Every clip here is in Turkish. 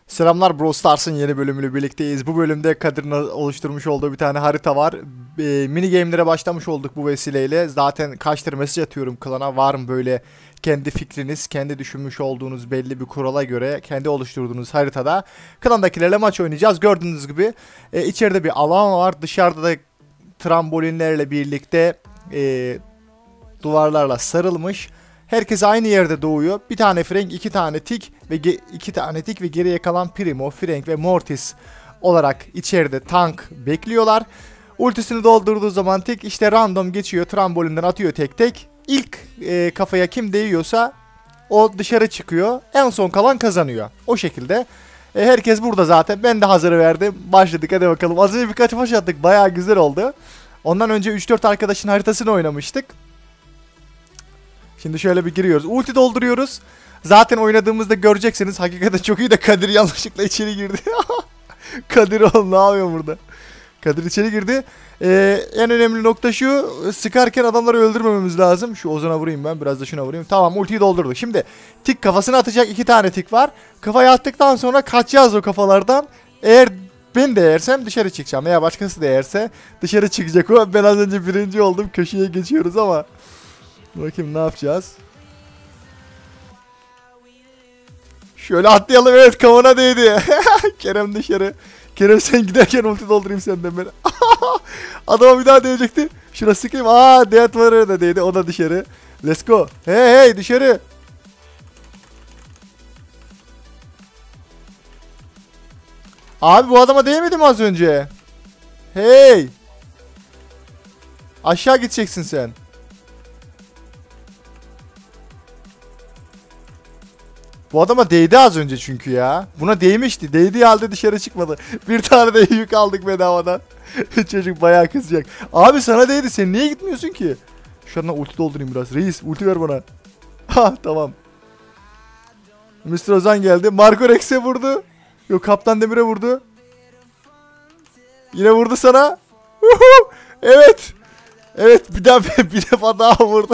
Selamlar, Brawl Stars'ın yeni bölümüyle birlikteyiz. Bu bölümde Kadir'in oluşturmuş olduğu bir tane harita var. Mini game'lere başlamış olduk bu vesileyle. Zaten kaçtır mesaj atıyorum klana. Var mı böyle kendi fikriniz, kendi düşünmüş olduğunuz belli bir kurala göre kendi oluşturduğunuz haritada klandakilerle maç oynayacağız. Gördüğünüz gibi içeride bir alan var. Dışarıda da trambolinlerle birlikte duvarlarla sarılmış. Herkes aynı yerde doğuyor. Bir tane Frank, iki tane Tick ve geriye kalan Primo, Frank ve Mortis olarak içeride tank bekliyorlar. Ultisini doldurduğu zaman Tick işte random geçiyor, trambolinden atıyor tek tek. İlk kafaya kim değiyorsa o dışarı çıkıyor. En son kalan kazanıyor. O şekilde. Herkes burada zaten. Ben de hazır verdim. Başladık, hadi bakalım. Az önce birkaç maç attık. Bayağı güzel oldu. Ondan önce 3-4 arkadaşın haritasını oynamıştık. Şimdi şöyle bir giriyoruz. Ulti dolduruyoruz. Zaten oynadığımızda göreceksiniz. Hakikaten çok iyi de Kadir yanlışlıkla içeri girdi. Kadir oğlum ne yapıyor burada? Kadir içeri girdi. En önemli nokta şu. Sıkarken adamları öldürmememiz lazım. Şu Ozan'a vurayım ben. Biraz da şuna vurayım. Tamam, ultiyi doldurduk. Şimdi Tick kafasına atacak. 2 tane Tick var. Kafaya attıktan sonra kaçacağız o kafalardan. Eğer ben değersem dışarı çıkacağım. Veya başkası değerse dışarı çıkacak o. Ben az önce birinci oldum. Köşeye geçiyoruz ama. Bakayım ne yapacağız. Şöyle atlayalım, evet, kavana değdi. Kerem dışarı. Kerem sen giderken ulti doldurayım senden ben. Adama bir daha değecekti. Şuna sıkayım. Death Warrior da değdi, o da dışarı. Let's go. Hey dışarı. Abi bu adama değmedi mi az önce? Hey. Aşağı gideceksin sen. Bu adama değdi az önce çünkü ya. Buna değmişti. Değdiği halde dışarı çıkmadı. Bir tane de yük aldık bedavadan. Çocuk bayağı kızacak. Abi sana değdi. Sen niye gitmiyorsun ki? Şu anda ulti doldurayım biraz. Reis ulti ver bana. Ha tamam. Mr. Ozan geldi. Marco Rex'e vurdu. Yok, Kaptan Demir'e vurdu. Yine vurdu sana. Evet. Evet, bir defa daha vurdu.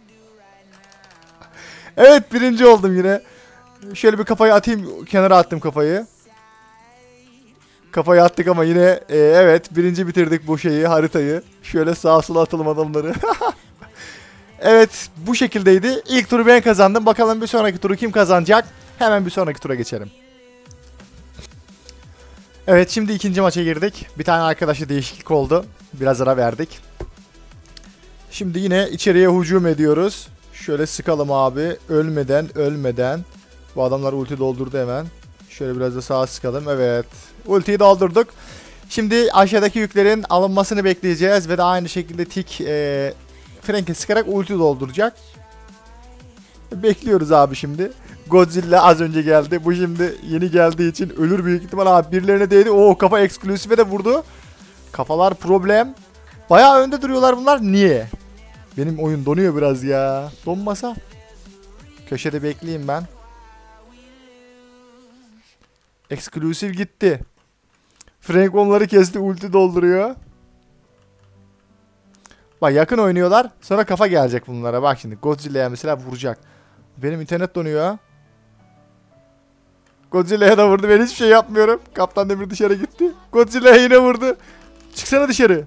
Evet, birinci oldum yine. Şöyle bir kafayı atayım. Kenara attım kafayı. Kafayı attık ama yine evet, birinci bitirdik bu haritayı. Şöyle sağa sola atalım adamları. Evet, bu şekildeydi. İlk turu ben kazandım. Bakalım bir sonraki turu kim kazanacak? Hemen bir sonraki tura geçelim. Evet, şimdi ikinci maça girdik. Bir tane arkadaşa değişiklik oldu. Biraz ara verdik. Şimdi yine içeriye hücum ediyoruz. Şöyle sıkalım abi. Ölmeden. Bu adamlar ulti doldurdu hemen. Şöyle biraz da sağa sıkalım. Evet. Ultiyi doldurduk. Şimdi aşağıdaki yüklerin alınmasını bekleyeceğiz. Ve de aynı şekilde Tick Frank'e sıkarak ulti dolduracak. Bekliyoruz abi şimdi. Godzilla az önce geldi. Bu şimdi yeni geldiği için ölür büyük ihtimal. Abi birilerine değdi. Oo, kafa eksklusife de vurdu. Kafalar problem. Bayağı önde duruyorlar bunlar. Niye? Benim oyun donuyor biraz ya. Donmasa. Köşede bekleyeyim ben. Eksklusif gitti. Frank onları kesti, ulti dolduruyor. Bak, yakın oynuyorlar. Sonra kafa gelecek bunlara. Bak şimdi Godzilla'ya mesela vuracak. Benim internet donuyor. Godzilla'ya da vurdu. Ben hiçbir şey yapmıyorum. Kaptan Demir dışarı gitti. Godzilla'ya yine vurdu. Çıksana dışarı.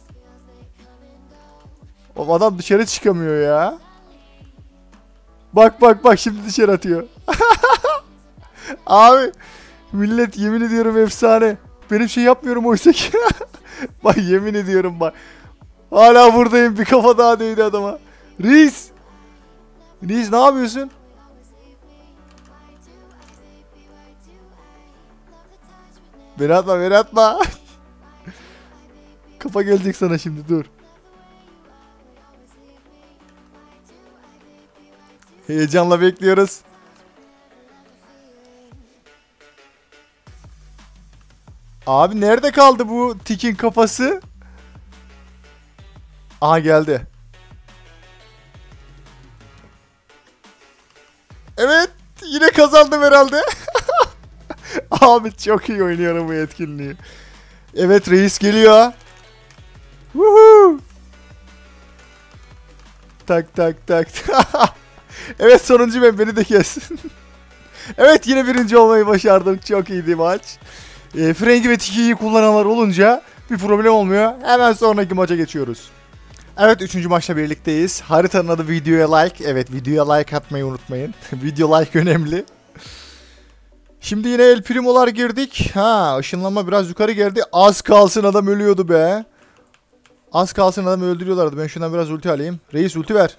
O adam dışarı çıkamıyor ya. Bak şimdi dışarı atıyor. Abi millet yemin ediyorum efsane. Benim şey yapmıyorum oysa ki. Bak yemin ediyorum bak. Hala buradayım, bir kafa daha değdi adama. Reis ne yapıyorsun? Beni atma. Kafa gelecek sana şimdi, dur. Heyecanla bekliyoruz. Abi nerede kaldı bu Tick'in kafası? Aha geldi. Evet, yine kazandım herhalde. Abi çok iyi oynuyorum bu etkinliği. Evet, reis geliyor. Woohoo! Tak. Evet, sonuncu beni de kes. Evet, yine birinci olmayı başardım. Çok iyiydi maç. Frengi ve Tiki'yi kullananlar olunca bir problem olmuyor. Hemen sonraki maça geçiyoruz. Evet, 3. maçla birlikteyiz. Haritanın adı videoya like. Evet, videoya like atmayı unutmayın. Video like önemli. Şimdi yine El Primo'lar girdik. Ha, ışınlanma biraz yukarı geldi. Az kalsın adam ölüyordu be. Az kalsın adamı öldürüyorlardı. Ben şundan biraz ulti alayım. Reis ulti ver.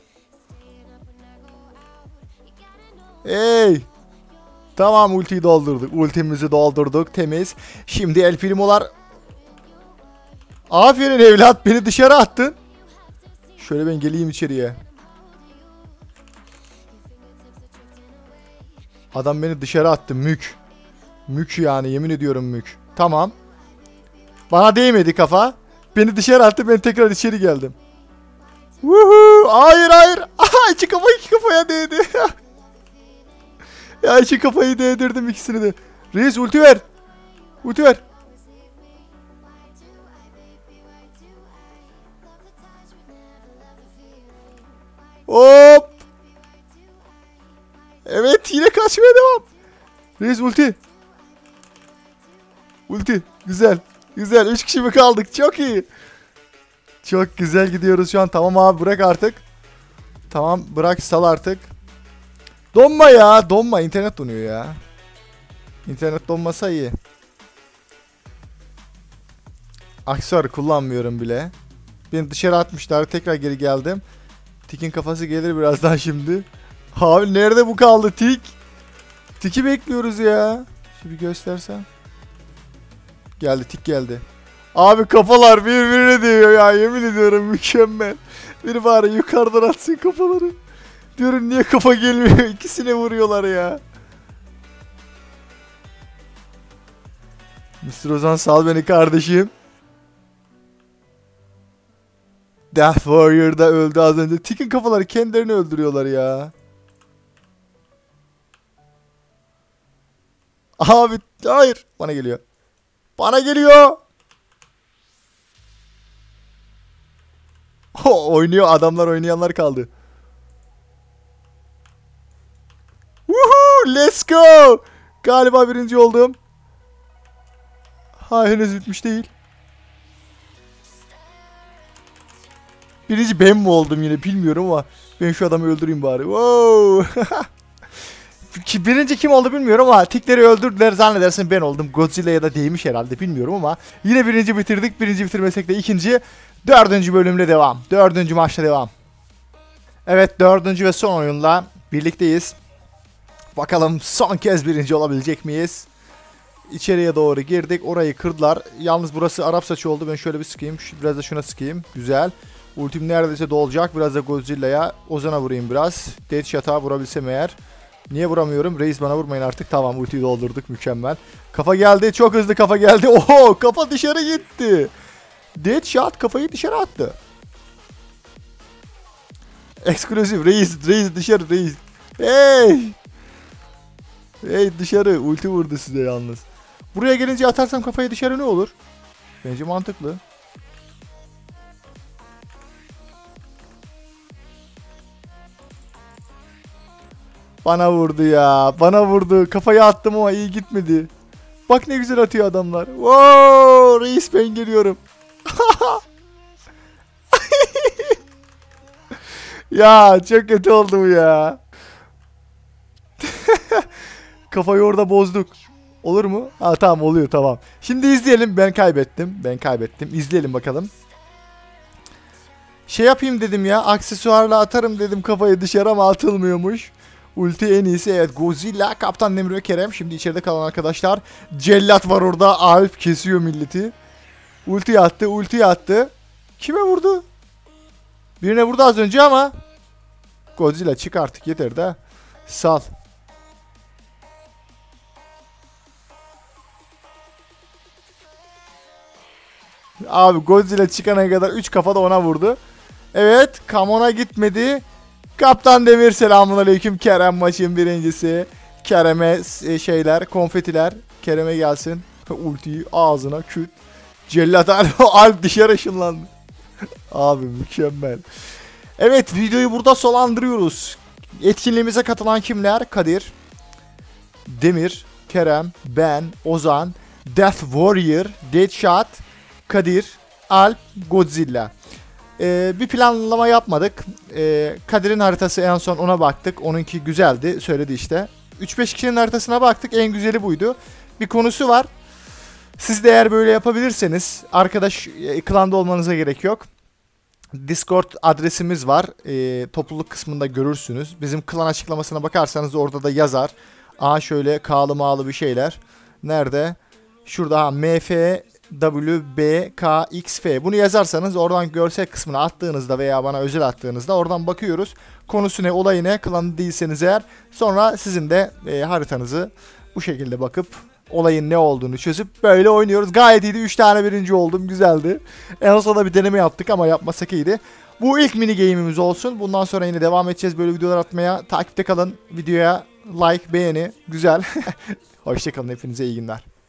Hey. Tamam, ultiyi doldurduk. Ultimizi doldurduk. Temiz. Şimdi El Primo'lar. Aferin evlat, beni dışarı attın. Şöyle ben geleyim içeriye. Adam beni dışarı attı. Mük. Mük yani, yemin ediyorum mük. Tamam. Bana değmedi kafa. Beni dışarı attı, ben tekrar içeri geldim. Woohoo! Hayır hayır. Aha, iki kafaya değdi. Ya iki kafayı değdirdim ikisini de. Reis ulti ver. Ulti ver. Hop. Evet, yine kaçmaya devam. Reis ulti. Ulti. Güzel. Güzel. 3 kişi mi kaldık? Çok iyi. Çok güzel gidiyoruz şu an. Tamam abi, bırak artık. Tamam, bırak, sal artık. Donma ya. Donma. İnternet donuyor ya. İnternet donmasa iyi. Aksesuar kullanmıyorum bile. Beni dışarı atmışlar. Tekrar geri geldim. Tik'in kafası gelir birazdan şimdi. Abi nerede bu kaldı Tik? Tik'i bekliyoruz ya. Şimdi göstersem. Geldi, Tik geldi. Abi kafalar birbirine değiyor ya, yemin ediyorum mükemmel. Biri bari yukarıdan atsın kafaları. Diyorum niye kafa gelmiyor, ikisine vuruyorlar ya. Mr. Ozan sal beni kardeşim. Death Warrior da öldü az önce. Tik'in kafaları kendilerini öldürüyorlar ya. Abi hayır, bana geliyor. Bana geliyor. Oynuyor adamlar, oynayanlar kaldı. Woohoo, let's go. Galiba birinci oldum. Ha, henüz bitmiş değil. Birinci ben mi oldum yine bilmiyorum ama ben şu adamı öldüreyim bari. Wow. Birinci kim oldu bilmiyorum ama Tikleri öldürdüler, zannedersin ben oldum. Godzilla'ya da değmiş herhalde, bilmiyorum ama yine birinci bitirdik. Birinci bitirmesek de ikinci. Dördüncü bölümle devam. Dördüncü maçla devam. Evet, dördüncü ve son oyunla birlikteyiz. Bakalım son kez birinci olabilecek miyiz? İçeriye doğru girdik. Orayı kırdılar. Yalnız burası Arap saçı oldu. Ben şöyle bir sıkayım. Biraz da şuna sıkayım. Güzel. Ultim neredeyse dolacak. Biraz da Godzilla'ya. Ozan'a vurayım biraz. Deadshot'a vurabilsem eğer. Niye vuramıyorum? Reis bana vurmayın artık. Tamam, ultiyi doldurduk. Mükemmel. Kafa geldi. Çok hızlı kafa geldi. Oho, kafa dışarı gitti. Deadshot kafayı dışarı attı. Ekskluzif. Reis dışarı reis. Hey. Hey dışarı. Ulti vurdu size yalnız. Buraya gelince atarsam kafayı dışarı ne olur? Bence mantıklı. Bana vurdu ya. Bana vurdu. Kafayı attım ama iyi gitmedi. Bak ne güzel atıyor adamlar. Wow, reis ben geliyorum. Ya çok kötü oldu bu ya. Kafayı orada bozduk. Olur mu? Ha tamam, oluyor, tamam. Şimdi izleyelim. Ben kaybettim. İzleyelim bakalım. Şey yapayım dedim ya. Aksesuarla atarım dedim kafayı dışarı ama atılmıyormuş. Ulti en iyisi, evet. Godzilla, Kaptan Demir ve Kerem. Şimdi içeride kalan arkadaşlar. Cellat var orada. Alp kesiyor milleti. Ulti attı. Kime vurdu? Birine vurdu az önce ama. Godzilla çık artık, yeter de. Sal. Abi Godzilla çıkana kadar 3 kafa da ona vurdu. Evet, Kamon'a gitmedi. Kaptan Demir selamünaleyküm. Kerem maçın birincisi. Kerem'e şeyler, konfetiler. Kerem'e gelsin. Ultiyi ağzına küt. Cellat Alp dışarı ışınlandı. Abi mükemmel. Evet, videoyu burada sonlandırıyoruz. Etkinliğimize katılan kimler? Kadir. Demir, Kerem, ben, Ozan, Death Warrior, Deadshot, Kadir, Alp, Godzilla. Bir planlama yapmadık. Kadir'in haritası en son ona baktık. Onunki güzeldi. Söyledi işte. 3-5 kişinin haritasına baktık. En güzeli buydu. Bir konusu var. Siz de eğer böyle yapabilirseniz arkadaş klanda olmanıza gerek yok. Discord adresimiz var. Topluluk kısmında görürsünüz. Bizim klan açıklamasına bakarsanız orada da yazar. Şöyle K'lı mağlı bir şeyler. Nerede? Şurada MFWBKXF. Bunu yazarsanız oradan görsel kısmına attığınızda veya bana özel attığınızda oradan bakıyoruz. Konusu ne, olayı ne, klanı değilseniz eğer. Sonra sizin de haritanızı bu şekilde bakıp olayın ne olduğunu çözüp böyle oynuyoruz. Gayet iyiydi. 3 tane birinci oldum. Güzeldi. En sonunda bir deneme yaptık ama yapmasak iyiydi. Bu ilk mini game'imiz olsun. Bundan sonra yine devam edeceğiz böyle videolar atmaya. Takipte kalın. Videoya like, beğeni. Güzel. Hoşçakalın. Hepinize iyi günler.